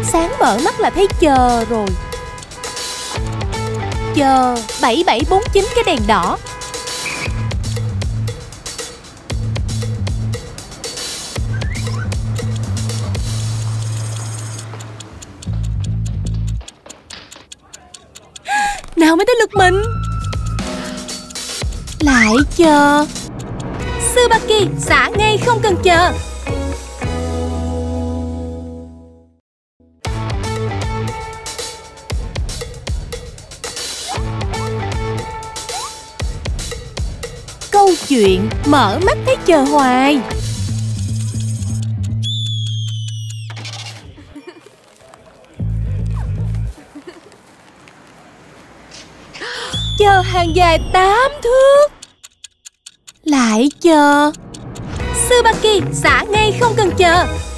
Sáng mở mắt là thấy chờ rồi. Chờ 7749 cái đèn đỏ. Nào mới tới lượt mình. Lại chờ. Tsubaki xả ngay không cần chờ. Câu chuyện mở mắt thấy chờ hoài. Chờ hàng dài 8 thước. Lại chờ. Tsubaki xả ngay không cần chờ.